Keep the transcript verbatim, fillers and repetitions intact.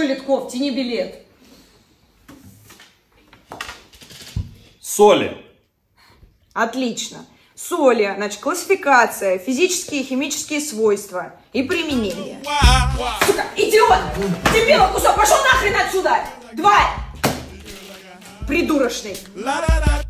Литков, тяни билет. Соли. Отлично. Соли, значит, классификация, физические и химические свойства и применение. Сука, идиот! Дебила кусок, пошел нахрен отсюда! Тварь! Придурочный.